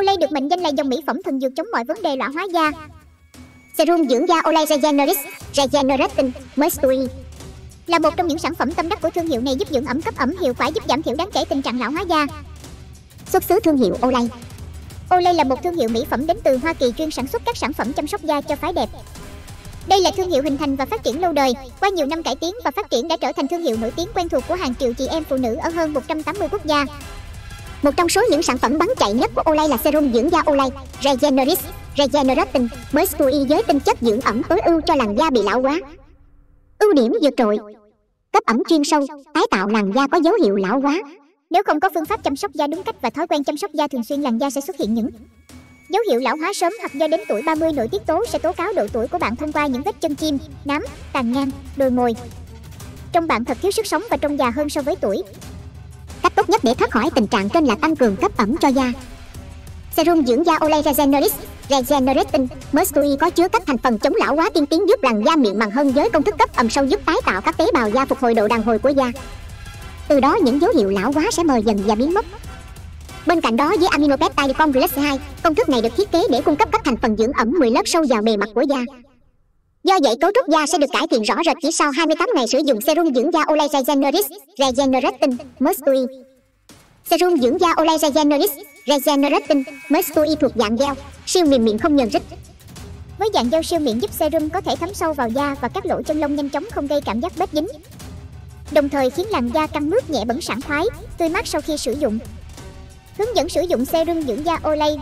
Olay được mệnh danh là dòng mỹ phẩm thần dược chống mọi vấn đề lão hóa da. Serum dưỡng da Olay Regenerating Moisture là một trong những sản phẩm tâm đắc của thương hiệu này, giúp dưỡng ẩm cấp ẩm hiệu quả, giúp giảm thiểu đáng kể tình trạng lão hóa da. Xuất xứ thương hiệu Olay. Olay là một thương hiệu mỹ phẩm đến từ Hoa Kỳ chuyên sản xuất các sản phẩm chăm sóc da cho phái đẹp. Đây là thương hiệu hình thành và phát triển lâu đời, qua nhiều năm cải tiến và phát triển đã trở thành thương hiệu nổi tiếng quen thuộc của hàng triệu chị em phụ nữ ở hơn 180 quốc gia. Một trong số những sản phẩm bán chạy nhất của Olay là serum dưỡng da Olay Regenerating Moisture với tinh chất dưỡng ẩm tối ưu cho làn da bị lão hóa. Ưu điểm vượt trội: cấp ẩm chuyên sâu, tái tạo làn da có dấu hiệu lão hóa. Nếu không có phương pháp chăm sóc da đúng cách và thói quen chăm sóc da thường xuyên, làn da sẽ xuất hiện những dấu hiệu lão hóa sớm, hoặc do đến tuổi 30 nội tiết tố sẽ tố cáo độ tuổi của bạn thông qua những vết chân chim, nám, tàn nhang, đồi mồi. Trông bạn thật thiếu sức sống và trông già hơn so với tuổi. Cách tốt nhất để thoát khỏi tình trạng trên là tăng cường cấp ẩm cho da. Serum dưỡng da Olay Regenerating Moisture có chứa các thành phần chống lão hóa tiên tiến, giúp làn da mịn màng hơn với công thức cấp ẩm sâu, giúp tái tạo các tế bào da, phục hồi độ đàn hồi của da. Từ đó những dấu hiệu lão hóa sẽ mờ dần và biến mất. Bên cạnh đó, với aminopeptide complex 2, công thức này được thiết kế để cung cấp các thành phần dưỡng ẩm 10 lớp sâu vào bề mặt của da. Do vậy, cấu trúc da sẽ được cải thiện rõ rệt chỉ sau 28 ngày sử dụng serum dưỡng da Olay Regenerating Moisture. Serum dưỡng da Olay Regenerating Moisture thuộc dạng gel, siêu mềm mịn không nhờn rít. Với dạng gel siêu mịn, giúp serum có thể thấm sâu vào da và các lỗ chân lông nhanh chóng, không gây cảm giác bết dính, đồng thời khiến làn da căng mướt, nhẹ bẩn, sảng khoái, tươi mát sau khi sử dụng. Hướng dẫn sử dụng serum dưỡng da Olay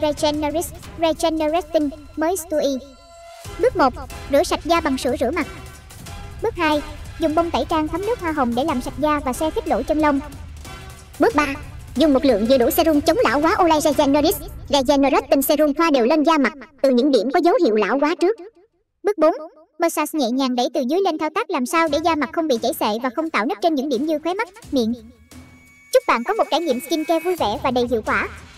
Regenerating Moisture. Bước 1. Rửa sạch da bằng sữa rửa mặt. Bước 2. Dùng bông tẩy trang thấm nước hoa hồng để làm sạch da và xe khít lỗ chân lông. Bước 3. Dùng một lượng vừa đủ serum chống lão hóa Olay Regenerating Serum thoa đều lên da mặt từ những điểm có dấu hiệu lão hóa trước. Bước 4. Massage nhẹ nhàng đẩy từ dưới lên, thao tác làm sao để da mặt không bị chảy xệ và không tạo nếp trên những điểm như khóe mắt, miệng. Chúc bạn có một trải nghiệm skincare vui vẻ và đầy hiệu quả.